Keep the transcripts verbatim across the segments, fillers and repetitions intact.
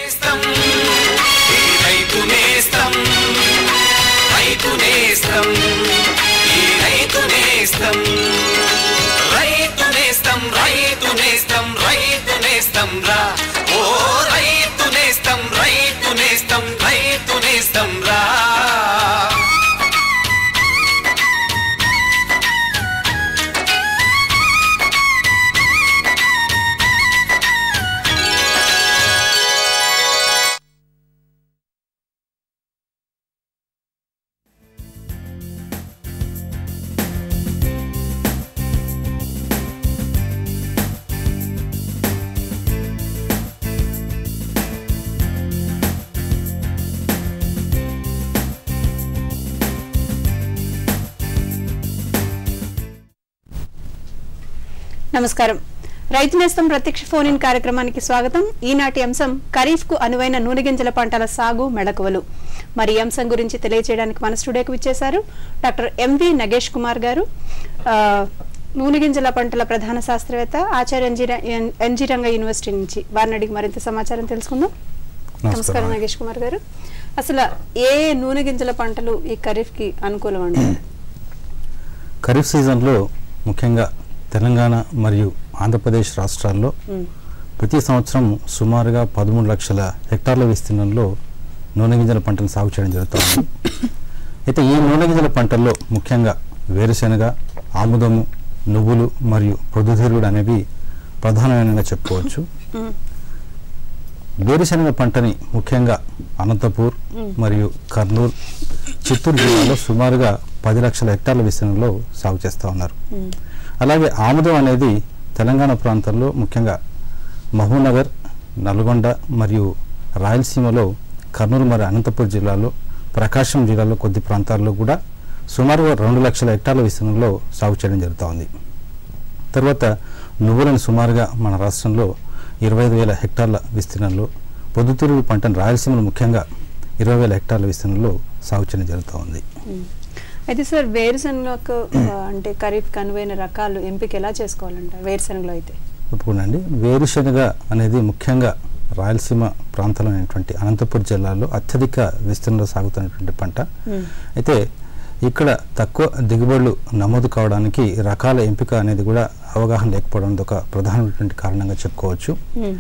నేస్తం ఈ రైతు నేస్తం రైతు నేస్తం ఈ రైతు నేస్తం రైతు నేస్తం రైతు నేస్తం రైతు నేస్తం రా ఓ రైతు నేస్తం రైతు నేస్తం రైతు నేస్తం రా నమస్కారం. రైతు నేస్తం ప్రత్యక్ష ఫోన్ ఇన్ కార్యక్రమానికి స్వాగతం. ఈనాటి అంశం ఖరీఫ్ కు అనువైన నూనె గింజల పంటల సాగు మెళకువలు. మరి ఈ అంశం గురించి తెలియజేయడానికి మన స్టూడియోకి విచ్చేశారు డాక్టర్ ఎంవి నగేష్ కుమార్ గారు, నూనె గింజల పంటల ప్రధాన శాస్త్రవేత్త, ఆచార్య ఎన్జీ రంగ యూనివర్సిటీ నుంచి. వారిని అడిగి మరింత సమాచారం తెలుసుకుందాం. నమస్కారం నగేష్ కుమార్ గారు. అసలు ఏ నూనె గింజల పంటలు ఈ ఖరీఫ్ కి అనుకూలం అండి? ఖరీఫ్ సీజన్లో ముఖ్యంగా తెలంగాణ మరియు ఆంధ్రప్రదేశ్ రాష్ట్రాల్లో ప్రతి సంవత్సరం సుమారుగా పదమూడు లక్షల హెక్టార్ల విస్తీర్ణంలో నూనె గింజల పంటను సాగు చేయడం జరుగుతుంది. అయితే ఈ నూనె గింజల పంటల్లో ముఖ్యంగా వేరుశెనగ, ఆముదము, నువ్వులు మరియు ప్రొద్దుతిరుగుడు అనేవి ప్రధానమైనగా చెప్పుకోవచ్చు. వేరుశెనగ పంటని ముఖ్యంగా అనంతపూర్ మరియు కర్నూలు, చిత్తూరు జిల్లాలో సుమారుగా పది లక్షల హెక్టార్ల విస్తీర్ణంలో సాగు చేస్తూ ఉన్నారు. అలాగే ఆముదం అనేది తెలంగాణ ప్రాంతంలో ముఖ్యంగా మహబూబ్నగర్, నల్గొండ మరియు రాయలసీమలో, కర్నూలు మరియు అనంతపూర్ జిల్లాలో, ప్రకాశం జిల్లాలో కొద్ది ప్రాంతాల్లో కూడా సుమారుగా రెండు లక్షల హెక్టార్ల విస్తీర్ణంలో సాగు చేయడం జరుగుతూ ఉంది. తర్వాత నువ్వులను సుమారుగా మన రాష్ట్రంలో ఇరవై ఐదు వేల హెక్టార్ల విస్తీర్ణంలో, పొద్దుతిరుగుడు పంటను రాయలసీమలో ముఖ్యంగా ఇరవై వేల హెక్టార్ల విస్తీర్ణంలో సాగు చేయడం జరుగుతూ ఉంది. అయితే సార్, వేరుశనగకు అంటే ఖరీఫ్ అనువైన రకాలు ఎంపిక ఎలా చేసుకోవాలంట వేరుశనగలో అయితే? ఒప్పుకోండి. వేరుశనగ అనేది ముఖ్యంగా రాయలసీమ ప్రాంతంలో అయినటువంటి అనంతపూర్ జిల్లాలో అత్యధిక విస్తీర్ణంలో సాగుతున్నటువంటి పంట. అయితే ఇక్కడ తక్కువ దిగుబడులు నమోదు కావడానికి రకాల ఎంపిక అనేది కూడా అవగాహన లేకపోవడం ఒక ప్రధానమైనటువంటి కారణంగా చెప్పుకోవచ్చు.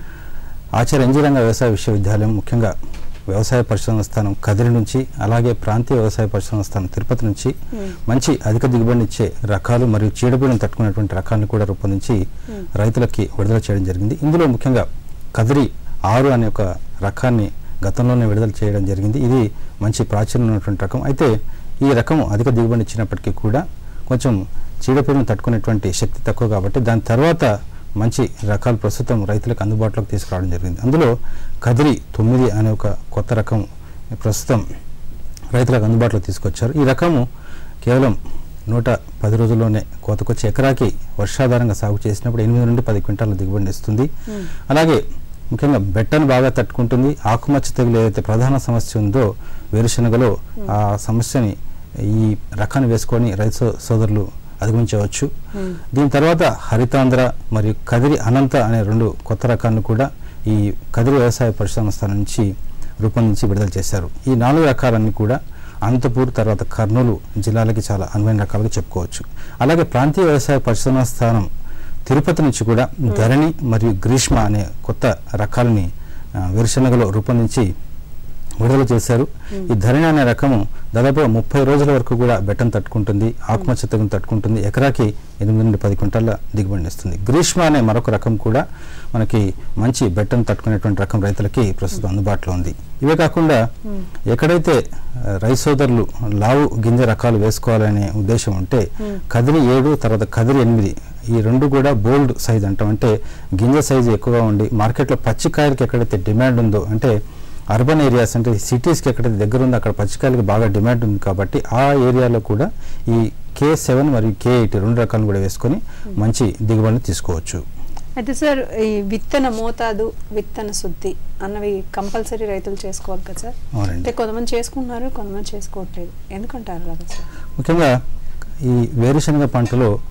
ఆచార్య ఎన్జీ రంగ వ్యవసాయ విశ్వవిద్యాలయం ముఖ్యంగా వ్యవసాయ పరిశోధన స్థానం కదిరి నుంచి, అలాగే ప్రాంతీయ వ్యవసాయ పరిశోధన స్థానం తిరుపతి నుంచి మంచి అధిక దిగుబడిని ఇచ్చే రకాలు మరియు చీడపీడను తట్టుకునేటువంటి రకాలను కూడా రూపొందించి రైతులకి విడుదల చేయడం జరిగింది. ఇందులో ముఖ్యంగా కదిరి ఆరు అనే ఒక రకాన్ని గతంలోనే విడుదల చేయడం జరిగింది. ఇది మంచి ప్రాచుర్యం ఉన్నటువంటి రకం. అయితే ఈ రకం అధిక దిగుబడి ఇచ్చినప్పటికీ కూడా కొంచెం చీడపీడను తట్టుకునేటువంటి శక్తి తక్కువ కాబట్టి దాని తర్వాత మంచి రకాలు ప్రస్తుతం రైతులకు అందుబాటులోకి తీసుకురావడం జరిగింది. అందులో కదిరి తొమ్మిది అనే ఒక కొత్త రకం ప్రస్తుతం రైతులకు అందుబాటులో తీసుకొచ్చారు. ఈ రకము కేవలం నూట పది రోజుల్లోనే కోతకొచ్చి ఎకరాకి వర్షాధారంగా సాగు చేసినప్పుడు ఎనిమిది నుండి పది క్వింటాల దిగుబడిని ఇస్తుంది. అలాగే ముఖ్యంగా బెట్టను బాగా తట్టుకుంటుంది. ఆకుమచ్చ తెగులు ఏదైతే ప్రధాన సమస్య ఉందో వేరుశనగలో, ఆ సమస్యని ఈ రకాన్ని వేసుకొని రైతు సోదరులు అధిగమించవచ్చు. దీని తర్వాత హరితాంధ్ర మరియు కదిరి అనంత అనే రెండు కొత్త రకాలను కూడా ఈ కదిరి వ్యవసాయ పరిశోధన స్థానం నుంచి రూపొందించి విడుదల చేశారు. ఈ నాలుగు రకాలన్నీ కూడా అనంతపూర్ తర్వాత కర్నూలు జిల్లాలకి చాలా అనువైన రకాలుగా చెప్పుకోవచ్చు. అలాగే ప్రాంతీయ వ్యవసాయ పరిశోధన స్థానం తిరుపతి నుంచి కూడా ధరణి మరియు గ్రీష్మ అనే కొత్త రకాలని వేరుశనగలో రూపొందించి విడుదల చేశారు. ఈ ధరణి అనే రకము దాదాపు ముప్పై రోజుల వరకు కూడా బెట్టను తట్టుకుంటుంది, ఆకుమచ్చ తెగులు తట్టుకుంటుంది, ఎకరాకి ఎనిమిది నుండి పది క్వింటాల దిగుబడిని ఇస్తుంది. గ్రీష్మ అనే మరొక రకం కూడా మనకి మంచి బెట్టను తట్టుకునేటువంటి రకం రైతులకి ప్రస్తుతం అందుబాటులో ఉంది. ఇవే కాకుండా ఎక్కడైతే రైతు సోదరులు లావు గింజ రకాలు వేసుకోవాలనే ఉద్దేశం ఉంటే కదిరి ఏడు తర్వాత కదిరి ఎనిమిది ఈ రెండు కూడా బోల్డ్ సైజ్ అంటాం. అంటే గింజ సైజు ఎక్కువగా ఉండి మార్కెట్లో పచ్చికాయలకి ఎక్కడైతే డిమాండ్ ఉందో, అంటే అర్బన్ ఏరియాస్ అంటే సిటీస్కి ఎక్కడైతే దగ్గర ఉందో అక్కడ పచ్చికాయలకు బాగా డిమాండ్ ఉంది కాబట్టి ఆ ఏరియాలో కూడా ఈ కే సెవెన్ మరియు కే ఎయిట్ రెండు రకాలను కూడా వేసుకొని మంచి దిగుబడిని తీసుకోవచ్చు. అయితే సార్, ఈ విత్తన మోతాదు, విత్తన శుద్ధి అన్నవి కంపల్సరీ రైతులు చేసుకోవాలి కదా సార్? అంటే కొంతమంది చేసుకుంటున్నారు, కొంతమంది చేసుకోవట్లేదు, ఎందుకంటారు కదా సార్? ముఖ్యంగా ఈ వేరుశనగ పంటలో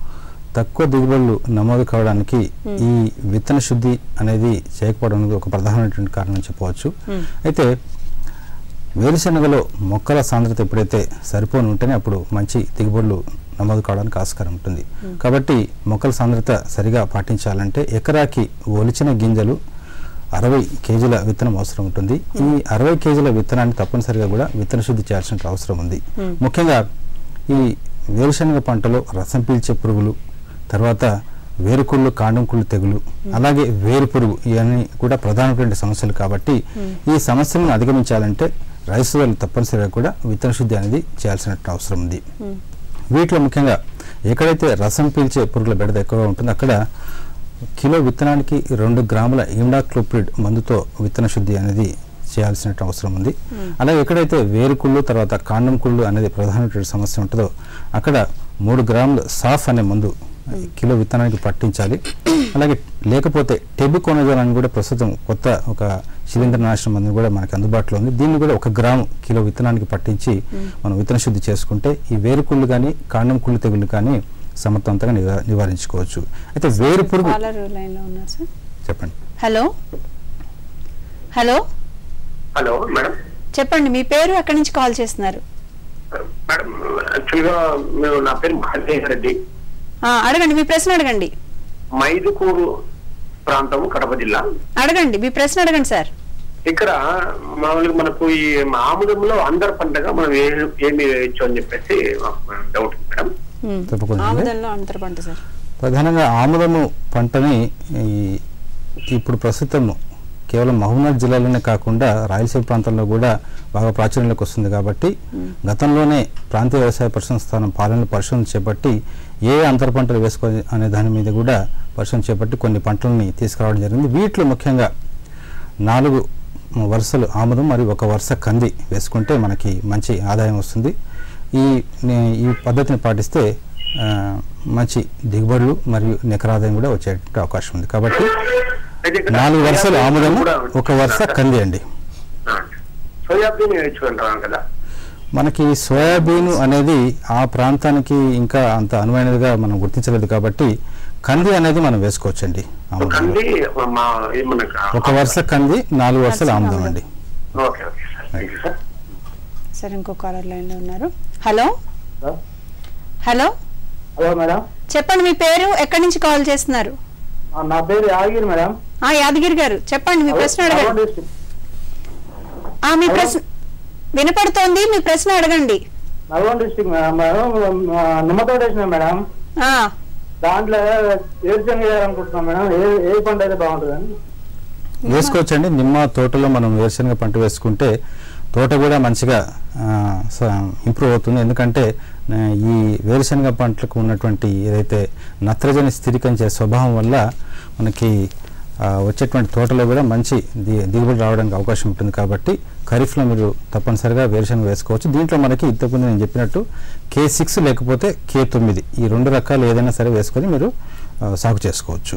తక్కువ దిగుబడులు నమోదు కావడానికి ఈ విత్తన శుద్ధి అనేది చేయకపోవడం అనేది ఒక ప్రధానమైనటువంటి కారణం చెప్పవచ్చు. అయితే వేరుశనగలో మొక్కల సాంద్రత ఎప్పుడైతే సరిపోని ఉంటేనే అప్పుడు మంచి దిగుబడులు నమోదు కావడానికి ఆస్కారం ఉంటుంది. కాబట్టి మొక్కల సాంద్రత సరిగా పాటించాలంటే ఎకరాకి ఒలిచిన గింజలు అరవై కేజీల విత్తనం అవసరం ఉంటుంది. ఈ అరవై కేజీల విత్తనాన్ని తప్పనిసరిగా కూడా విత్తన శుద్ధి చేయాల్సిన అవసరం ఉంది. ముఖ్యంగా ఈ వేరుశనగ పంటలో రసం పీల్చే పురుగులు, తర్వాత వేరుకుళ్ళు, కాండం కుళ్ళు తెగులు, అలాగే వేరు పురుగు ఇవన్నీ కూడా ప్రధానమైన సమస్యలు. కాబట్టి ఈ సమస్యలను అధిగమించాలంటే రైతులు తప్పనిసరిగా కూడా విత్తన శుద్ధి అనేది చేయాల్సిన అవసరం ఉంది. వీటిలో ముఖ్యంగా ఎక్కడైతే రసం పీల్చే పురుగుల బెడద ఎక్కువగా ఉంటుందో అక్కడ కిలో విత్తనానికి రెండు గ్రాముల ఇమిడాక్లోప్రిడ్ మందుతో విత్తన శుద్ధి అనేది చేయాల్సిన అవసరం ఉంది. అలాగే ఎక్కడైతే వేరుకుళ్ళు, తర్వాత కాండం కుళ్ళు అనేది ప్రధానమైన సమస్య ఉంటుందో అక్కడ మూడు గ్రాముల సాఫ్ అనే మందు కిలో విత్తనానికి పట్టించాలి. అలాగే లేకపోతే టెబుకోనజోల్ అని కూడా ప్రస్తుతం కొత్త ఒక శిలీంద్రనాశనం మందు కూడా మనకి అందుబాటులో ఉంది. దీన్ని కూడా ఒక గ్రాము కిలో విత్తనానికి పట్టించి మనం విత్తన శుద్ధి చేసుకుంటే ఈ వేరుకుళ్ళు కానీ కాండం కుళ్ళు తెగులు కానీ సమర్థవంతంగా నివారించుకోవచ్చు. అయితే వేరు పురుగు చెప్పండి. హలో హలో హలో మేడం, చెప్పండి, మీ పేరు ఎక్కడి నుంచి కాల్ చేస్తున్నారు? మేడం యాక్చువల్గా మేము నా పేరు మహేష్ రెడ్డి. అడగండి, మీ ప్రశ్న అడగండి. మైదుకూరు ప్రాంతం, కడప జిల్లా. అడగండి, మీ ప్రశ్న అడగండి సార్. ఇక్కడ మామూలుగా మనకు ఈ ఆముదంలో అందరు పంటగా మనం ఏమి వేయచ్చు అని చెప్పేసి డౌట్ మేడం. ప్రధానంగా ఆముదము పంటని ఇప్పుడు ప్రస్తుతం కేవలం మహబూబ్నగర్ జిల్లాలోనే కాకుండా రాయలసీమ ప్రాంతంలో కూడా బాగా ప్రాచుర్యంలోకి వస్తుంది. కాబట్టి గతంలోనే ప్రాంతీయ వ్యవసాయ పరిశోధన స్థానం పాలనలో పరిశోధన చేపట్టి ఏ అంతర పంటలు వేసుకోవాలి అనే దాని మీద కూడా పరిశోధన చేపట్టి కొన్ని పంటలని తీసుకురావడం జరిగింది. వీటిలో ముఖ్యంగా నాలుగు వరుసలు ఆముదం మరియు ఒక వరుస కంది వేసుకుంటే మనకి మంచి ఆదాయం వస్తుంది. ఈ ఈ పద్ధతిని పాటిస్తే మంచి దిగుబడులు మరియు నికరాదాయం కూడా వచ్చే అవకాశం ఉంది. కాబట్టి నాలుగు వరుసలు ఆముదము, ఒక వరుస కంది అండి. మనకి సోయాబీన్ అనేది ఆ ప్రాంతానికి ఇంకా అంత అనువైనదిగా మనం గుర్తించలేదు. కాబట్టి కంది అనేది మనం వేసుకోవచ్చండి. ఒక వరుస కంది, నాలుగు వరుసలు ఆముదం అండి. సరే, ఇంకో కాలర్ లైన్ లో ఉన్నారు. హలో హలో హలో మేడం, చెప్పండి, మీ పేరు ఎక్కడి నుంచి కాల్ చేస్తున్నారు? నా పేరు యాదగిరి మేడం. యాదగిరి గారు చెప్పండి, మీ ప్రశ్న అడగండి. మీ ప్రశ్న వినపడుతోంది, మీ ప్రశ్న అడగండి. నల్గొండ డిస్ట్రిక్ట్ మేడం, నిమ్మతోట వేసిన మేడం. దాంట్లో వేరుశనగ వేయాలనుకుంటున్నాం మేడం. ఏ ఏ పంట అయితే బాగుంటుందని వేసుకోవచ్చండి. నిమ్మ తోటలో మనం వేరుశనగ పంట వేసుకుంటే తోట కూడా మంచిగా ఇంప్రూవ్ అవుతుంది. ఎందుకంటే ఈ వేరుశనగ పంటలకు ఉన్నటువంటి ఏదైతే నత్రజని స్థిరీకరించే స్వభావం వల్ల మనకి వచ్చేటువంటి తోటలో కూడా మంచి ది దిగుబడి రావడానికి అవకాశం ఉంటుంది. కాబట్టి ఖరీఫ్లో మీరు తప్పనిసరిగా వేరుశనగ వేసుకోవచ్చు. దీంట్లో మనకి ఇంతకుముందు నేను చెప్పినట్టు కే సిక్స్ లేకపోతే కే తొమ్మిది ఈ రెండు రకాలు ఏదైనా సరే వేసుకొని మీరు సాగు చేసుకోవచ్చు.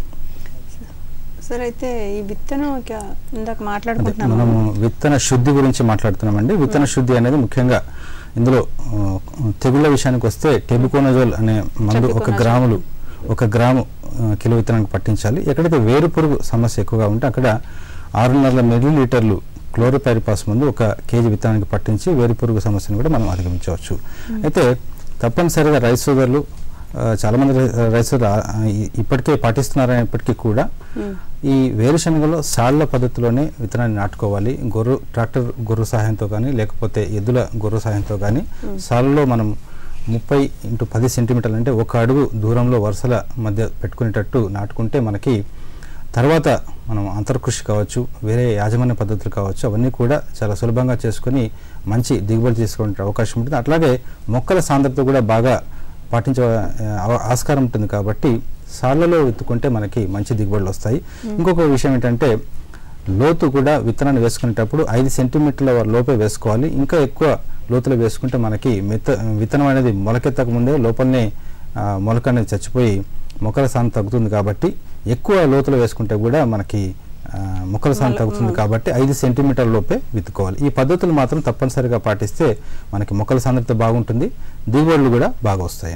సార్, అయితే ఈ విత్తనం ఇందాక మాట్లాడుకుంటున్నాం, మనము విత్తన శుద్ధి గురించి మాట్లాడుతున్నామండి. విత్తన శుద్ధి అనేది ముఖ్యంగా ఇందులో తెగుళ్ళ విషయానికి వస్తే టెబుకోనజోల్ అనే మందు ఒక గ్రాములు ఒక గ్రాము కిలో విత్తనానికి పట్టించాలి. ఎక్కడైతే వేరు పురుగు సమస్య ఎక్కువగా ఉంటే అక్కడ ఆరున్నర మిల్లీ లీటర్లు క్లోరోపైరిపాస్ మందు ఒక కేజీ విత్తనానికి పట్టించి వేరు పురుగు సమస్యను కూడా మనం అధిగమించవచ్చు. అయితే తప్పనిసరిగా రైతు సోదరులు చాలామంది రైతులు ఇప్పటికే పాటిస్తున్నారనేప్పటికీ కూడా ఈ వేరుశనగలో సాళ్ల పద్ధతిలోనే విత్తనాన్ని నాటుకోవాలి. గొర్రు ట్రాక్టర్ గొర్రు సహాయంతో కానీ లేకపోతే ఎద్దుల గొర్రు సహాయంతో కానీ సాళ్ళలో మనం ముప్పై ఇంటూ పది సెంటీమీటర్లు అంటే ఒక అడుగు దూరంలో వరుసల మధ్య పెట్టుకునేటట్టు నాటుకుంటే మనకి తర్వాత మనం అంతర్కృషి కావచ్చు, వేరే యాజమాన్య పద్ధతులు కావచ్చు, అవన్నీ కూడా చాలా సులభంగా చేసుకుని మంచి దిగుబడి తీసుకునే అవకాశం ఉంటుంది. అట్లాగే మొక్కల సాంద్రత కూడా బాగా పాటించే ఆస్కారం ఉంటుంది. కాబట్టి సాళ్లలో విత్తుకుంటే మనకి మంచి దిగుబడులు వస్తాయి. ఇంకొక విషయం ఏంటంటే లోతు కూడా విత్తనాన్ని వేసుకునేటప్పుడు ఐదు సెంటీమీటర్ల లోపే వేసుకోవాలి. ఇంకా ఎక్కువ లోతులో వేసుకుంటే మనకి మెత్త విత్తనం అనేది మొలకెత్తక ముందే లోపలనే మొలక అనేది చచ్చిపోయి మొక్కల సాంద్రత తగ్గుతుంది. కాబట్టి ఎక్కువ లోతులో వేసుకుంటే కూడా మనకి మొక్కల సాంద్రత తగ్గుతుంది. కాబట్టి ఐదు సెంటీమీటర్ల లోపే విత్తుకోవాలి. ఈ పద్ధతులు మాత్రం తప్పనిసరిగా పాటిస్తే మనకి మొక్కల సాంద్రత బాగుంటుంది, దిగుబడులు కూడా బాగా వస్తాయి అన్నట్టు.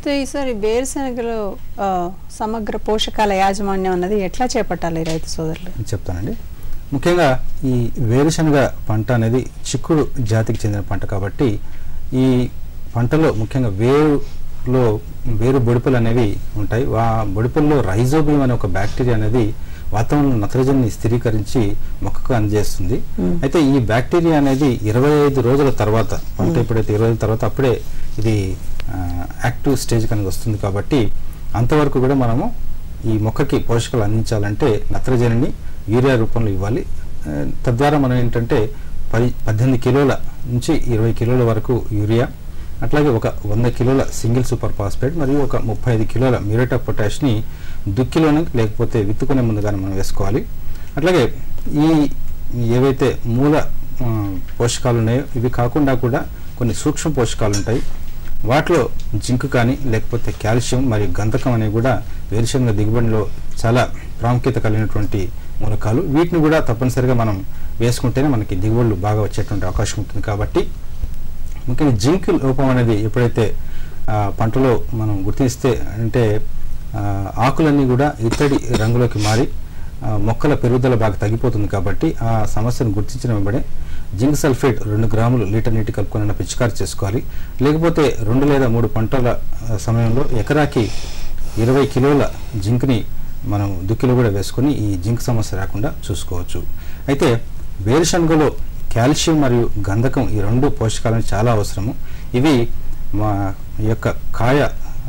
అయితే ఈసారి వేరుశనగలో సమగ్ర పోషకాల యాజమాన్యం అన్నది ఎట్లా చేపట్టాలి రైతు సోదరులు? చెప్తానండి. ముఖ్యంగా ఈ వేరుశనగ పంట అనేది చిక్కుడు జాతికి చెందిన పంట కాబట్టి ఈ పంటలో ముఖ్యంగా వేరులో వేరు బొడిపలు అనేవి ఉంటాయి. ఆ బొడిపల్లో రైజోబియం అనే ఒక బ్యాక్టీరియా అనేది వాతావరణంలో నత్రజనిని స్థిరీకరించి మొక్కకు అందజేస్తుంది. అయితే ఈ బ్యాక్టీరియా అనేది ఇరవై ఐదు రోజుల తర్వాత పంట ఎప్పుడైతే ఇరవై ఐదు తర్వాత అప్పుడే ఇది యాక్టివ్ స్టేజ్ అనేది వస్తుంది కాబట్టి అంతవరకు కూడా మనము ఈ మొక్కకి పోషకాలు అందించాలంటే నత్రజనిని యూరియా రూపంలో ఇవ్వాలి. తద్వారా మనం ఏంటంటే పది పద్దెనిమిది కిలోల నుంచి ఇరవై కిలోల వరకు యూరియా, అట్లాగే ఒక వంద కిలోల సింగిల్ సూపర్ ఫాస్ఫేట్ మరియు ఒక ముప్పై ఐదు కిలోల మ్యూరేట్ ఆఫ్ పొటాష్ని దుక్కిలోనే లేకపోతే విత్తుకునే ముందుగానే మనం వేసుకోవాలి. అట్లాగే ఈ ఏవైతే మూల పోషకాలు ఉన్నాయో ఇవి కాకుండా కూడా కొన్ని సూక్ష్మ పోషకాలు ఉంటాయి. వాటిలో జింక్ కానీ లేకపోతే కాల్షియం మరియు గంధకం అనేవి కూడా వేరుశనగ దిగుబడిలో చాలా ప్రాముఖ్యత కలిగినటువంటి మూలకాలు. వీటిని కూడా తప్పనిసరిగా మనం వేసుకుంటేనే మనకి దిగుబడులు బాగా వచ్చేటువంటి అవకాశం ఉంటుంది. కాబట్టి ముఖ్యంగా జింక్ లోపం అనేది ఎప్పుడైతే పంటలో మనం గుర్తిస్తే అంటే ఆకులన్నీ కూడా ఇత్తడి రంగులోకి మారి మొక్కల పెరుగుదల బాగా తగ్గిపోతుంది. కాబట్టి ఆ సమస్యను గుర్తించిన వెంబడే జింక్ సల్ఫేట్ రెండు గ్రాములు లీటర్ నీటి కలుపుకొని పిచికారి చేసుకోవాలి. లేకపోతే రెండు లేదా మూడు పంటల సమయంలో ఎకరాకి ఇరవై కిలోల జింక్ని మనం దుక్కిలో కూడా వేసుకొని ఈ జింక్ సమస్య రాకుండా చూసుకోవచ్చు. అయితే వేరుశనగలో కాల్షియం మరియు గంధకం ఈ రెండు పోషకాలను చాలా అవసరము. ఇవి మా యొక్క కాయ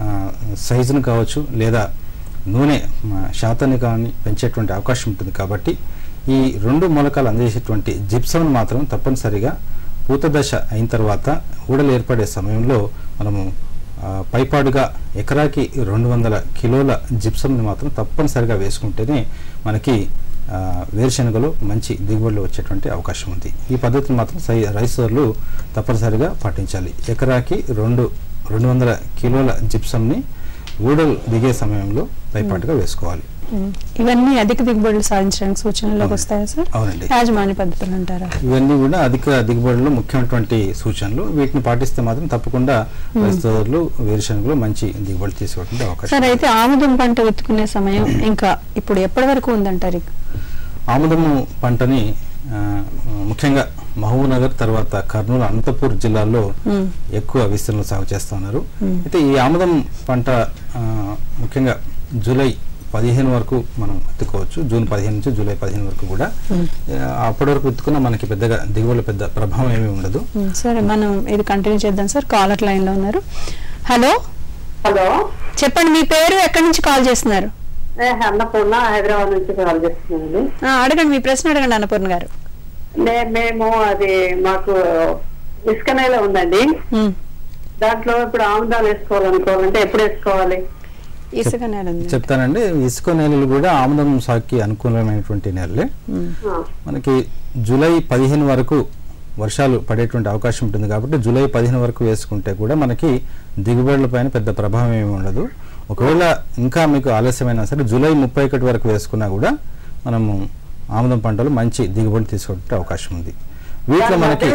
సైజును కావచ్చు లేదా నూనె శాతాన్ని కానీ పెంచేటువంటి అవకాశం ఉంటుంది. కాబట్టి ఈ రెండు మూలకాలు అందజేసేటువంటి జిప్సమ్ను మాత్రం తప్పనిసరిగా పూత దశ అయిన తర్వాత ఊడలు ఏర్పడే సమయంలో మనము పైపాడుగా ఎకరాకి రెండు వందల కిలోల జిప్సమ్ని మాత్రం తప్పనిసరిగా వేసుకుంటేనే మనకి వేరుశనగలో మంచి దిగుబడులు వచ్చేటువంటి అవకాశం ఉంది. ఈ పద్ధతిని మాత్రం సై రైతులు తప్పనిసరిగా పాటించాలి. ఎకరాకి రెండు రెండు వందల కిలోల జిప్సమ్ని ఊడలు దిగే సమయంలో పైపాటుగా వేసుకోవాలి. ఇవన్నీ అధిక దిగుబడులు సాధించడానికి సూచనలోకి వస్తాయా సార్? అవునండి. యాజమాన్య పద్ధతులు అంటారా? ఇవన్నీ కూడా అధిక దిగుబడులు ముఖ్యమైనటువంటి సూచనలు. వీటిని పాటిస్తే మాత్రం తప్పకుండా రైతులు వేరుశనగలు మంచి దిగుబడి తీసుకోవడానికి అవకాశం. సార్ అయితే ఆముదం పంట విత్తుకునే సమయం ఇంకా ఇప్పుడు ఎప్పటి వరకు ఉందంటారు? ఆముదము పంటని ముఖ్యంగా మహబూబ్ నగర్ తర్వాత కర్నూలు, అనంతపూర్ జిల్లాల్లో ఎక్కువ విస్తీర్ణంలో సాగు చేస్తా ఉన్నారు. అయితే ఈ ఆముదం పంట ముఖ్యంగా జూలై పదిహేను వరకు మనం విత్తుకోవచ్చు. జూన్ పదిహేను నుంచి జూలై పదిహేను వరకు కూడా అప్పటి వరకు విత్తుకున్నా మనకి పెద్దగా దిగుబడి పెద్ద ప్రభావం ఏమీ ఉండదు. సరే, మనం ఇది కంటిన్యూ చేద్దాం సార్. కాలర్ లైన్ లో ఉన్నారు. హలో హలో చెప్పండి, మీ పేరు ఎక్కడి నుంచి కాల్ చేస్తున్నారు? అన్నపూర్ణ, హైదరాబాద్ నుంచి కాల్ చేస్తున్నాను. అడగండి, మీ ప్రశ్న అడగండి అన్నపూర్ణ గారు. మేము అది మాకు ఇసుక నేల ఉందండి, దాంట్లో ఇప్పుడు ఆముదాలు వేసుకోవాలనుకోవాలంటే ఎప్పుడు వేసుకోవాలి? ఇసుక నేల చెప్తానండి. ఇసుక నేలలు కూడా ఆముదం సాగుకి అనుకూలమైనటువంటి నేలలే. మనకి జూలై పదిహేను వరకు వర్షాలు పడేటువంటి అవకాశం ఉంటుంది. కాబట్టి జూలై పదిహేను వరకు వేసుకుంటే కూడా మనకి దిగుబడుల పైన పెద్ద ప్రభావం ఏమి ఉండదు. ఒకవేళ ఇంకా మీకు ఆలస్యమైనా సరే జూలై ముప్పై ఒకటి వరకు వేసుకున్నా కూడా మనము ఆముదం పంటలు మంచి దిగుబడి తీసుకునే అవకాశం ఉంది. వీటిలో మనకి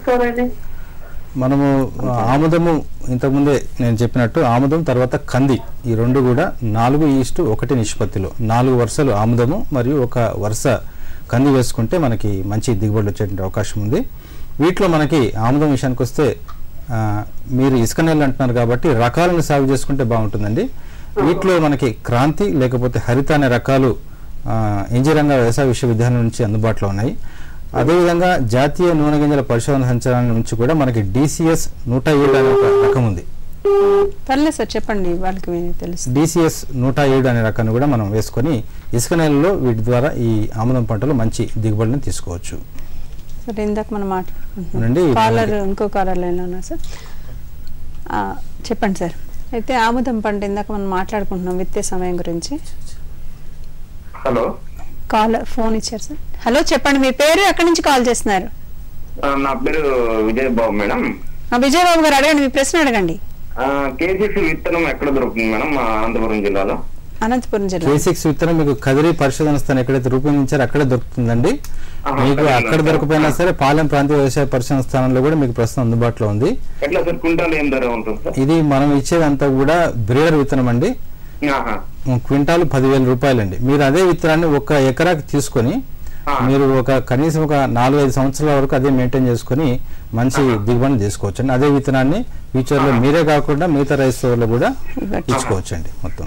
మనము ఆముదము ఇంతకుముందే నేను చెప్పినట్టు ఆముదం తర్వాత కంది ఈ రెండు కూడా నాలుగు ఈస్టు ఒకటి నిష్పత్తిలో నాలుగు వరుసలు ఆముదము మరియు ఒక వరుస కంది వేసుకుంటే మనకి మంచి దిగుబడి వచ్చేటువంటి అవకాశం ఉంది. వీటిలో మనకి ఆముదం విషయానికి వస్తే మీరు ఇసుక నేలలు అంటున్నారు కాబట్టి రకాలను సాగు చేసుకుంటే బాగుంటుందండి. వీటిలో మనకి క్రాంతి లేకపోతే హరిత అనే రకాలు ఇంజనీరింగ్ వ్యవసాయ విశ్వవిద్యాలయం నుంచి అందుబాటులో ఉన్నాయి. అదేవిధంగా జాతీయ నూనె గింజల పరిశోధన సంచాలనం నుంచి కూడా మనకి డిసిఎస్ నూట ఏడు అనే ఒక రకం ఉంది. పర్లేదు సార్, చెప్పండి, వాళ్ళకి తెలుసు. డిసిఎస్ నూట ఏడు అనే రకాన్ని కూడా మనం వేసుకొని ఇసుక నేలలో వీటి ద్వారా ఈ ఆముదం పంటలు మంచి దిగుబడిని తీసుకోవచ్చు. సరే, ఇందాక మనం మాట్లాడుకుంటున్నాం. కాలర్ ఇంకో కాలర్ లైన్ ఉన్నా సార్, చెప్పండి సార్. అయితే ఆముదం పంట ఇందాక మనం మాట్లాడుకుంటున్నాం విత్తే సమయం గురించి. హలో, కాలర్ ఫోన్ ఇచ్చారు సార్. హలో చెప్పండి, మీ పేరు ఎక్కడి నుంచి కాల్ చేస్తున్నారు? నా పేరు విజయబాబు మేడం. విజయబాబు గారు అడగండి, మీ ప్రశ్న అడగండి. కేసీసీ విత్తనం ఎక్కడ దొరుకుతుంది మేడం? మా అనంతపురం జిల్లాలో. అనంతపురం జిల్లా కే సిక్స్ విత్తనం మీకు కదిరి పరిశోధన స్థానం ఎక్కడైతే రూపొందించారో అక్కడే దొరుకుతుందండి. మీకు అక్కడ దొరకపోయినా సరే పాలెం ప్రాంతీయ వ్యవసాయ పరిశోధన స్థానంలో కూడా మీకు ప్రస్తుతం అందుబాటులో ఉంది. ఇది మనం ఇచ్చేదంతా కూడా బ్రీడర్ విత్తనం అండి. క్వింటాలు పదివేల రూపాయలు అండి. మీరు అదే విత్తనాన్ని ఒక ఎకరాకి తీసుకొని మీరు ఒక కనీసం ఒక నాలుగు ఐదు సంవత్సరాల వరకు అదే మెయింటైన్ చేసుకుని మంచి దిగుబడి తీసుకోవచ్చు అండి. అదే విత్తనాన్ని ఫ్యూచర్ లో మీరే కాకుండా మిగతా రైతులు కూడా ఇచ్చుకోవచ్చు అండి. మొత్తం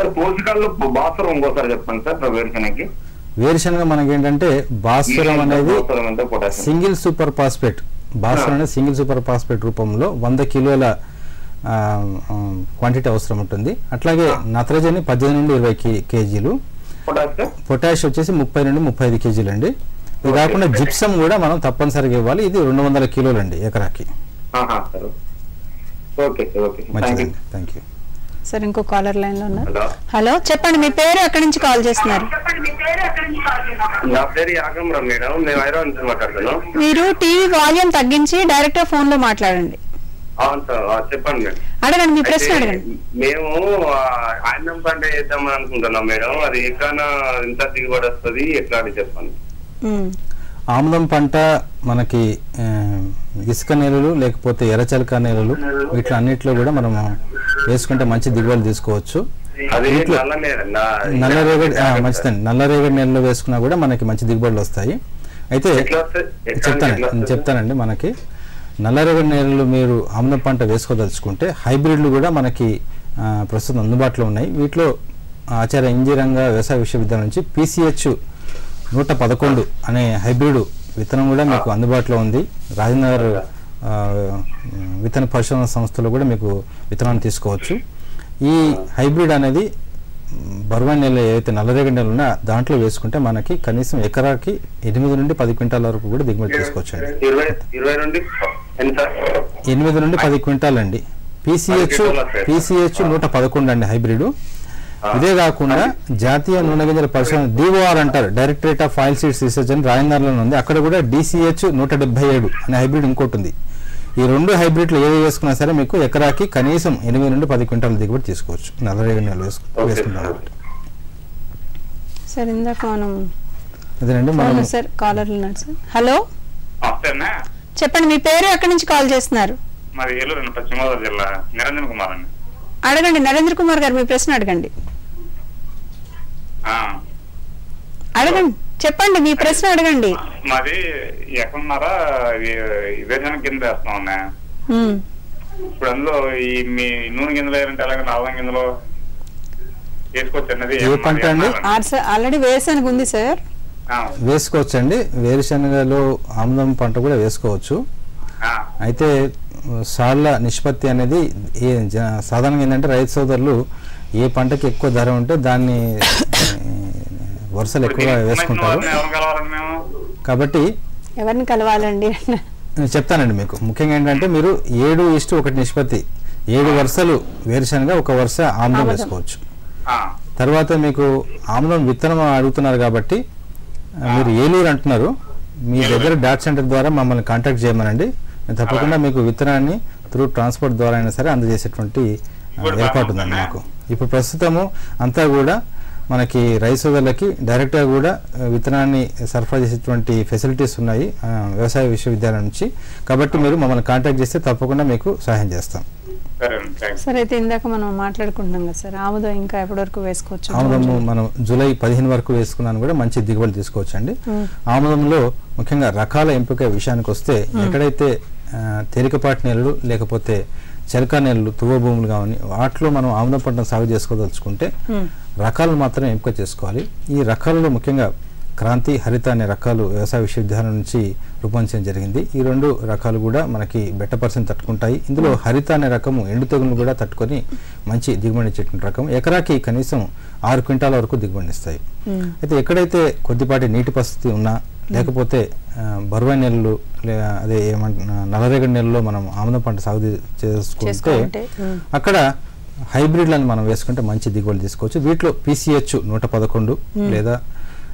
వేరుశనగ మనకి ఏంటంటే భాస్వరం అనేది సింగిల్ సూపర్ ఫాస్ఫేట్, భాస్వరం అనేది సింగిల్ సూపర్ ఫాస్ఫేట్ రూపంలో వంద కిలోల క్వాంటిటీ అవసరం ఉంటుంది. అట్లాగే నత్రజని పద్దెనిమిది నుండి ఇరవై కేజీలు, పొటాష్ వచ్చేసి ముప్పై నుండి ముప్పై ఐదు కేజీలు అండి. ఇది కాకుండా జిప్సం కూడా మనం తప్పనిసరిగా ఇవ్వాలి. ఇది రెండు వందల కిలోలు అండి ఎకరాకి. Thank you sir. ఇంకో కాలర్ లైన్ లో ఉన్నారు. హలో, చెప్పండి మీ పేరు, ఎక్కడి నుంచి కాల్ చేస్తున్నారు? మీరు టీవీ వాల్యూమ్ తగ్గించి డైరెక్ట్ గా ఫోన్ లో మాట్లాడండి. అవును సార్, చెప్పండి మేడం. అడగండి, మీ ప్రశ్న అడగండి. మేము ఆనందం పంట చేద్దామని అనుకుంటున్నాం మేడం. అది ఎక్కడ ఎంత దిగుబడి వస్తుంది, ఎట్లా అని చెప్పండి. ఆముదం పంట మనకి ఇసుక నేలలు లేకపోతే ఎర్రచలక నేలలు వీటి అన్నిట్లో కూడా మనం వేసుకుంటే మంచి దిగుబడి తీసుకోవచ్చు. నల్లరేగడి మంచిదండి. నల్లరేగడి నేలలో వేసుకున్నా కూడా మనకి మంచి దిగుబడులు వస్తాయి. అయితే చెప్తానండి చెప్తానండి మనకి నల్లరేగడి నేలలు మీరు ఆముదం పంట వేసుకోదలుచుకుంటే హైబ్రిడ్లు కూడా మనకి ప్రస్తుతం అందుబాటులో ఉన్నాయి. వీటిలో ఆచార్య ఇంజనీరింగ్ వ్యవసాయ విశ్వవిద్యాలయం నుంచి పీసీహెచ్ నూట పదకొండు అనే హైబ్రిడ్ విత్తనం కూడా మీకు అందుబాటులో ఉంది. రాజనగర్ విత్తన పరిశోధన సంస్థలో కూడా మీకు విత్తనాన్ని తీసుకోవచ్చు. ఈ హైబ్రిడ్ అనేది బరువైన నెల ఏవైతే నల్లరేగడి నెలలు ఉన్నా దాంట్లో వేసుకుంటే మనకి కనీసం ఎకరాకి ఎనిమిది నుండి పది క్వింటాల వరకు కూడా దిగుబడి తీసుకోవచ్చు అండి. ఎనిమిది నుండి పది క్వింటాల్ అండి. పీసీహెచ్ పీసీహెచ్ నూట పదకొండు అండి హైబ్రిడ్. ఇదే కాకుండా జాతీయ నూనె గింజల పరిశోధన డిఓఆర్ అంటారు, directorate of oil seeds research అని రాజనగర్లో ఉంది. అక్కడ కూడా డిసిహెచ్ నూట డెబ్బై ఏడు అనే హైబ్రిడ్ ఇంకోటి ఉంది. ఈ రెండు హైబ్రిడ్లు ఏవి వేసుకున్నా సరే మీకు ఎకరాకి కనీసం ఎనిమిది నుండి పది క్వింటాల దిగుబడి తీసుకోవచ్చు నల్లరేగడి నెలలు వేసుకుంటాం. సార్ ఇందాక మనం అదేనండి మనం సార్ కాలర్ ఉన్నారు సార్. హలో, చెప్పండి మీ పేరు, ఎక్కడి నుంచి కాల్ చేస్తున్నారు? మాది ఏలూరు, పశ్చిమ గోదావరి జిల్లా. నిరంజన్ కుమార్ అండి. అడగండి నరేంద్ర కుమార్ గారు, మీ ప్రశ్న అడగండి. అడగండి, చెప్పండి మీ ప్రశ్న అడగండి. మాది ఎక్కడున్నారా విభజన కింద వేస్తాం అన్నా. ఇప్పుడు అందులో ఈ మీ నూనె గింజలు వేయాలంటే అలాగే ఆవుదం గింజలు వేసుకోవచ్చు అన్నది ఆల్రెడీ వేరుశనగ ఉంది సార్, వేసుకోవచ్చు అండి. వేరుశనగలో ఆముదం పంట కూడా వేసుకోవచ్చు. అయితే సాళ్ళ నిష్పత్తి అనేది సాధారణంగా ఏంటంటే రైతు సోదరులు ఏ పంటకి ఎక్కువ ధర ఉంటే దాన్ని వరుసలు ఎక్కువగా వేసుకుంటారు. కాబట్టి ఎవరిని కలవాలండి చెప్తానండి మీకు. ముఖ్యంగా ఏంటంటే మీరు ఏడు ఇష్టు ఒకటి నిష్పత్తి, ఏడు వరుసలు వేరుశనగ, ఒక వరుస ఆముదం వేసుకోవచ్చు. తర్వాత మీకు ఆముదం విత్తనం అడుగుతున్నారు కాబట్టి మీరు ఏలూరు అంటున్నారు, మీ దగ్గర డాట్ సెంటర్ ద్వారా మమ్మల్ని కాంటాక్ట్ చేయమనండి. తప్పకుండా మీకు విత్తనాన్ని త్రూ ట్రాన్స్పోర్ట్ ద్వారా అయినా సరే అందజేసేటువంటి ఏర్పాటు ఉందండి మాకు. ఇప్పుడు ప్రస్తుతము అంతా కూడా మనకి రైతు సోదరులకి డైరెక్ట్గా కూడా విత్తనాన్ని సరఫరా చేసేటువంటి ఫెసిలిటీస్ ఉన్నాయి వ్యవసాయ విశ్వవిద్యాలయం నుంచి. కాబట్టి మీరు మమ్మల్ని కాంటాక్ట్ చేస్తే తప్పకుండా మీకు సహాయం చేస్తాం. సార్ అయితే ఇందాక మనం మాట్లాడుకుంటున్నాం కదా సార్, ఆముదం ఇంకా ఎప్పటి వరకు వేసుకోవచ్చు? ఆముదము మనం జూలై పదిహేను వరకు వేసుకున్నాను కూడా మంచి దిగుబడి తీసుకోవచ్చు అండి. ఆముదంలో ముఖ్యంగా రకాల ఎంపిక విషయానికి వస్తే ఎక్కడైతే తేలికపాటి నేలలు లేకపోతే చెలకా నేలలు తువ్వ భూములు కావని వాటిలో మనం ఆముదం పంటను సాగు చేసుకోదలుచుకుంటే రకాలను మాత్రం ఎంపిక చేసుకోవాలి. ఈ రకాలలో ముఖ్యంగా క్రాంతి, హరిత అనే రకాలు వ్యవసాయ విశ్వవిద్యాలయం నుంచి రూపొందించడం జరిగింది. ఈ రెండు రకాలు కూడా మనకి బెట్ట పర్సెంట్ తట్టుకుంటాయి. ఇందులో హరిత అనే రకము ఎండు తెగులను కూడా తట్టుకొని మంచి దిగుబడి ఇచ్చేటువంటి రకం. ఎకరాకి కనీసం ఆరు క్వింటాల వరకు దిగుబడి ఇస్తాయి. అయితే ఎక్కడైతే కొద్దిపాటి నీటి పరిస్థితి ఉన్నా లేకపోతే బరువైన నెలలు అదే ఏమంటున్నా నల్లరేగడి నెలలో మనం ఆముదం పంట సాగు చేసుకుంటే అక్కడ హైబ్రిడ్లను మనం వేసుకుంటే మంచి దిగుబడి తీసుకోవచ్చు. వీటిలో పీసీహెచ్ నూట పదకొండు లేదా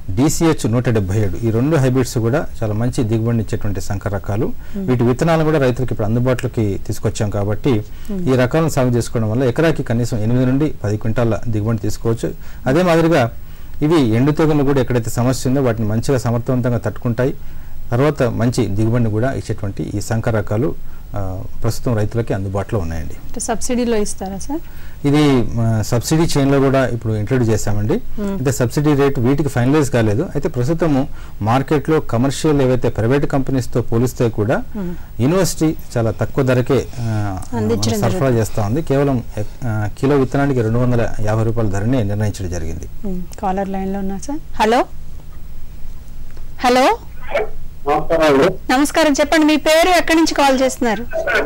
డిసిహెచ్ నూట డెబ్బై ఏడు ఈ రెండు హైబ్రిడ్స్ కూడా చాలా మంచి దిగుబడిని ఇచ్చేటువంటి సంకర రకాలు. వీటి విత్తనాలు కూడా రైతులకు ఇప్పుడు అందుబాటులోకి తీసుకొచ్చాం కాబట్టి ఈ రకాలను సాగు చేసుకోవడం వల్ల ఎకరాకి కనీసం ఎనిమిది నుండి పది క్వింటాల దిగుబడి తీసుకోవచ్చు. అదే మాదిరిగా ఇవి ఎండు తెగులు కూడా ఎక్కడైతే సమస్య ఉందో వాటిని మంచిగా సమర్థవంతంగా తట్టుకుంటాయి. తర్వాత మంచి దిగుబడిని కూడా ఇచ్చేటువంటి ఈ సంకర రకాలు ప్రస్తుతం రైతులకి అందుబాటులో ఉన్నాయండి. సబ్సిడీలో ఇస్తారా సార్? ఇది సబ్సిడీ చైన్లో కూడా ఇప్పుడు ఇంట్రొడ్యూస్ చేశామండి. అయితే సబ్సిడీ రేటు వీటికి ఫైనలైజ్ కాలేదు. అయితే ప్రస్తుతము మార్కెట్లో కమర్షియల్ ఏవైతే ప్రైవేట్ కంపెనీస్తో పోలిస్తే కూడా యూనివర్సిటీ చాలా తక్కువ ధరకే సరఫరా చేస్తూ ఉంది. కేవలం కిలో విత్తనానికి రెండు వందల యాభై రూపాయల ధరనే నిర్ణయించడం జరిగింది. కాలర్ లైన్లో ఉన్నా సార్. హలో హలో నమస్కారం, చెప్పండి మీ పేరు, ఎక్కడి నుంచి కాల్ చేస్తున్నారు?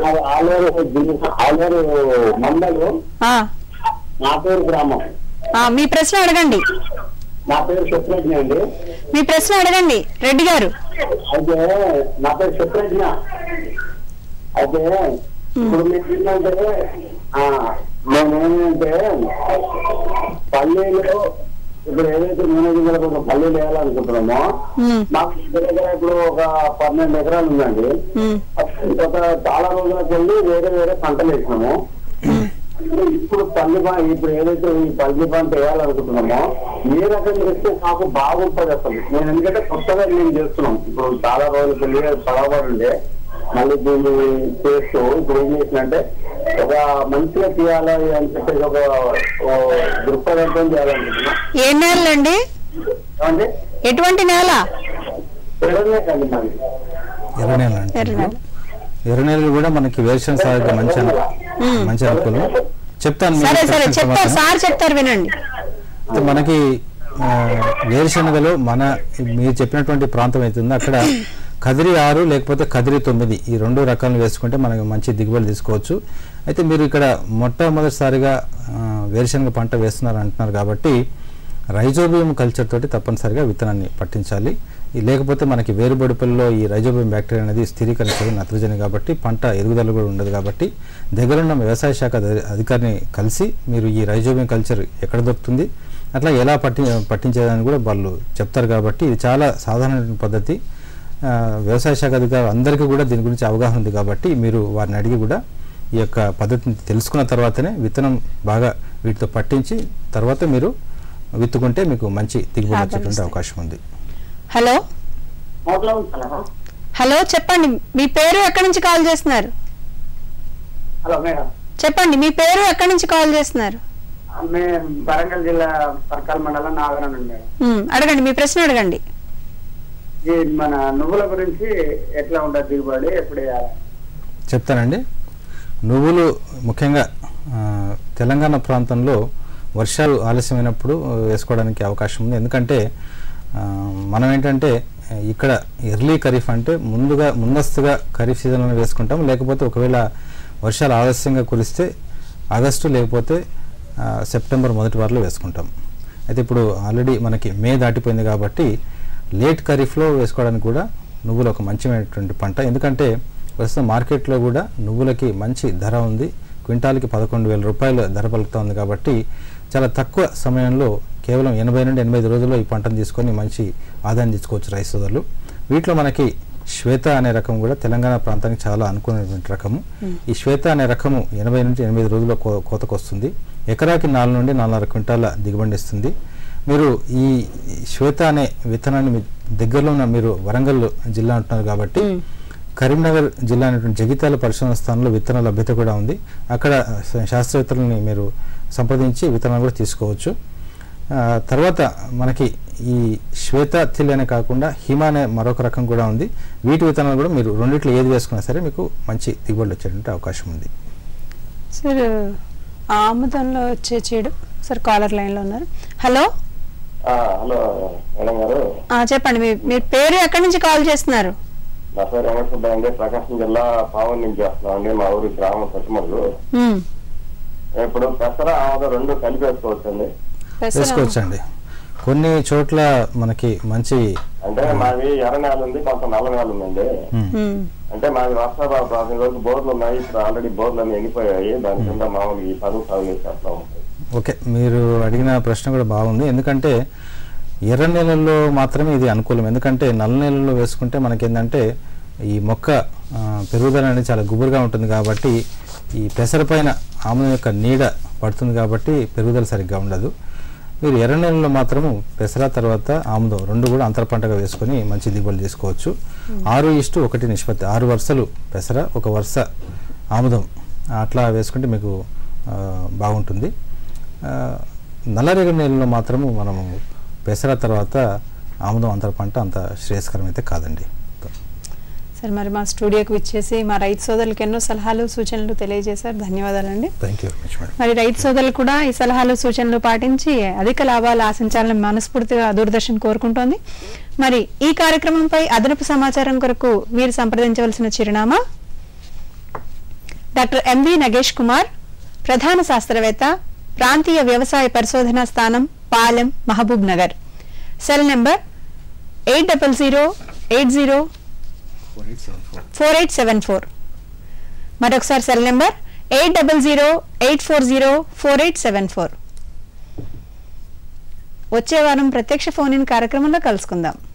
నా పేరు గ్రామం. మీ ప్రశ్న అడగండి. నా పేరు శత్రుఘ్న అండి. మీ ప్రశ్న అడగండి రెడ్డి గారు. అయితే నా పేరు శత్రుఘ్న. అయితే ఇప్పుడు మీకు ఏంటంటే మేమేంటంటే పల్లెలో ఇప్పుడు ఏదైతే నూనె గింజల కోసం పల్లెలు వేయాలనుకుంటున్నామో మాకు దగ్గర ఇప్పుడు ఒక పన్నెండు ఎకరాలు ఉందండి. గత చాలా రోజులకు వెళ్ళి వేరే వేరే పంటలు వేసినాము. ఇప్పుడు పల్లి ఇప్పుడు ఏదైతే ఈ పల్లి పంట వేయాలనుకుంటున్నామో ఏ రకంగా వేస్తే మాకు బాగుంటుంది అసలు. నేను ఎందుకంటే కొత్తగా నేను చేస్తున్నాం. ఇప్పుడు చాలా రోజులు వెళ్ళి పడవబడి ఉండే మళ్ళీ దీన్ని చేస్తూ ఇప్పుడు ఏం చేసినంటే ఒక మంచిగా తీయాలి అని చెప్పేసి ఒక దృక్పథంతో చేయాలనుకుంటున్నా. ఏ నేల అండి? ఎటువంటి నేల? ఎర్రనేలండి మాది. ఎర్ర నేల అంటే ఎర్ర నేలలు కూడా మనకి వేరుశనగ సాగు మంచి మంచి అనుకూలం. చెప్తాను సార్ చెప్తారు వినండి. మనకి వేరుశనగలో మన మీరు చెప్పినటువంటి ప్రాంతం అవుతుందో అక్కడ కదిరి ఆరు లేకపోతే కదిరి తొమ్మిది ఈ రెండు రకాలను వేసుకుంటే మనకి మంచి దిగుబడి తీసుకోవచ్చు. అయితే మీరు ఇక్కడ మొట్టమొదటిసారిగా వేరుశనగ పంట వేస్తున్నారు అంటున్నారు కాబట్టి రైజోబియం కల్చర్ తోటి తప్పనిసరిగా విత్తనాన్ని పట్టించాలి. లేకపోతే మనకి వేరుబడుపుల్లో ఈ రైజోబియం బ్యాక్టీరియా అనేది స్థిరీకరించదు నత్రజని కాబట్టి పంట ఎదుగుదల కూడా ఉండదు. కాబట్టి దగ్గరున్న వ్యవసాయ శాఖ అధికారిని కలిసి మీరు ఈ రైజోబియం కల్చర్ ఎక్కడ దొరుకుతుంది అట్లా ఎలా పట్టి పట్టించేదని కూడా వాళ్ళు చెప్తారు. కాబట్టి ఇది చాలా సాధారణమైన పద్ధతి. వ్యవసాయ శాఖ అధికారులు అందరికీ కూడా దీని గురించి అవగాహన ఉంది కాబట్టి మీరు వారిని అడిగి కూడా ఈ యొక్క పద్ధతిని తెలుసుకున్న తర్వాతనే విత్తనం బాగా వీటితో పట్టించి తర్వాత మీరు విత్తుకుంటే మీకు మంచి దిగుబడి వచ్చేటువంటి అవకాశం ఉంది. హలో హలో చెప్పండి మీ పేరు, ఎక్కడి నుంచి కాల్ చేస్తున్నారు? హలో మేడం చెప్పండి మీ పేరు, ఎక్కడి నుంచి కాల్ చేస్తున్నారు? మేము వరంగల్ జిల్లా పర్కాల్ మండలం నాగరం అండి. అడగండి మీ ప్రశ్న అడగండి. మన నువ్వుల గురించి ఎట్లా ఉంటుంది దిగుబడి, ఎప్పుడు వేయాలి? చెప్తానండి. నువ్వులు ముఖ్యంగా తెలంగాణ ప్రాంతంలో వర్షాలు ఆలస్యమైనప్పుడు వేసుకోవడానికి అవకాశం ఉంది. ఎందుకంటే మనం ఏంటంటే ఇక్కడ ఎర్లీ ఖరీఫ్ అంటే ముందుగా ముందస్తుగా ఖరీఫ్ సీజన్లో వేసుకుంటాం. లేకపోతే ఒకవేళ వర్షాలు ఆలస్యంగా కురిస్తే ఆగస్టు లేకపోతే సెప్టెంబర్ మొదటి వారంలో వేసుకుంటాం. అయితే ఇప్పుడు ఆల్రెడీ మనకి మే దాటిపోయింది కాబట్టి లేట్ ఖరీఫ్లో వేసుకోవడానికి కూడా నువ్వులు ఒక మంచిమైనటువంటి పంట. ఎందుకంటే ప్రస్తుతం మార్కెట్లో కూడా నువ్వులకి మంచి ధర ఉంది. క్వింటాల్కి పదకొండు వేల రూపాయల ధర పలుకుతూ ఉంది. కాబట్టి చాలా తక్కువ సమయంలో కేవలం ఎనభై నుండి ఎనభై ఐదు రోజుల్లో ఈ పంటను తీసుకొని మంచి ఆదాయం తీసుకోవచ్చు రైతు సోదరులు. వీటిలో మనకి శ్వేత అనే రకం కూడా తెలంగాణ ప్రాంతానికి చాలా అనుకూలమైనటువంటి రకము. ఈ శ్వేత అనే రకము ఎనభై నుంచి ఎనభై ఐదు రోజుల్లో కో కోతకు వస్తుంది. ఎకరాకి నాలుగు నుండి నాలుగున్నర క్వింటాల దిగుబడి ఇస్తుంది. మీరు ఈ శ్వేత అనే విత్తనాన్ని మీ దగ్గరలో ఉన్న మీరు వరంగల్ జిల్లా అంటున్నారు కాబట్టి కరీంనగర్ జిల్లా అనేటువంటి జగిత్యాల పరిశోధన స్థానంలో విత్తన లభ్యత కూడా ఉంది. అక్కడ శాస్త్రవేత్తలని మీరు సంప్రదించి విత్తనాలు కూడా తీసుకోవచ్చు. తర్వాత మనకి ఈ శ్వేత తిల్ అనే కాకుండా హిమ అనే మరొక రకం కూడా ఉంది. వీటి విత్తనాలు కూడా మీరు రెండిట్లో ఏది వేసుకున్నా సరే మీకు మంచి దిగుబడి వచ్చేటువంటి అవకాశం ఉంది. సార్ ఆముదంలో వచ్చే చెడు సార్ కాలర్ లైన్లో ఉన్నారు. హలో హలో మేడం గారు చెప్పండి మీ మీ పేరు, ఎక్కడి నుంచి కాల్ చేస్తున్నారు? నా పేరు వెంకటసుబ్బయ్య అండి. ప్రకాశం జిల్లా పావన్ నుంచి వస్తున్నాం అండి. మా ఊరి గ్రామం పచ్చిమర్రు. ఇప్పుడు పెసర ఆముదం రెండు కలిపి వేసుకోవచ్చండి? వేసుకోవచ్చండి. కొన్ని చోట్ల మనకి మంచి అంటే మాది ఎర్ర నేల ఉంది, కొంత నల్ల నేల ఉందండి. అంటే మాది వర్షాభావ ప్రాంతం రోజు బోర్లు ఉన్నాయి. ఇప్పుడు ఆల్రెడీ బోర్లు అన్ని ఎండిపోయాయి. దాని కింద మామూలు ఈ పనులు సాగు చేసేస్తా ఉంటాయి. ఓకే, మీరు అడిగిన ప్రశ్న కూడా బాగుంది. ఎందుకంటే ఎర్ర నేలల్లో మాత్రమే ఇది అనుకూలం. ఎందుకంటే నల్ల నేలల్లో వేసుకుంటే మనకేంటంటే ఈ మొక్క ఆ, పెరుగుదల అనేది చాలా గుబురుగా ఉంటుంది కాబట్టి ఈ పెసర పైన ఆముదం యొక్క నీడ పడుతుంది కాబట్టి పెరుగుదల సరిగ్గా ఉండదు. మీరు ఎర్ర నేలలో మాత్రము పెసర తర్వాత ఆముదం రెండు కూడా అంతర పంటగా వేసుకొని మంచి దిగుబడి తీసుకోవచ్చు. ఆరు ఇష్టు ఒకటి నిష్పత్తి, ఆరు వరుసలు పెసర ఒక వరుస ఆముదం అట్లా వేసుకుంటే మీకు ఆ, బాగుంటుంది. ఆ, నల్లరేగడి నేలలో మాత్రము మనము పెసర తర్వాత ఆముదం అంతర పంట అంత శ్రేయస్కరం అయితే కాదండి. సార్ మరి మా స్టూడియోకి విచ్చేసి మా రైతు సోదరులకు ఎన్నో సలహాలు సూచనలు తెలియజేశారు. ధన్యవాదాలండి. Thank you very much madam. మరి రైతు సోదరులు కూడా ఈ సలహాలు సూచనలు పాటించి అధిక లాభాలు ఆశించాలని మనస్ఫూర్తిగా దూరదర్శన్ కోరుకుంటోంది. మరి ఈ కార్యక్రమంపై అదనపు సమాచారం కొరకు మీరు సంప్రదించవలసిన చిరునామా డాక్టర్ ఎంవి నగేష్ కుమార్, ప్రధాన శాస్త్రవేత్త, ప్రాంతీయ వ్యవసాయ పరిశోధనా స్థానం, Palem, Mahbubnagar. Cell number eight double zero eight zero four eight seven four. మరొకసారి cell number eight double zero eight four zero four eight seven four. వచ్చే వారం ప్రత్యక్ష ఫోన్ ఇన్ కార్యక్రమంలో కలుసుకుందాం.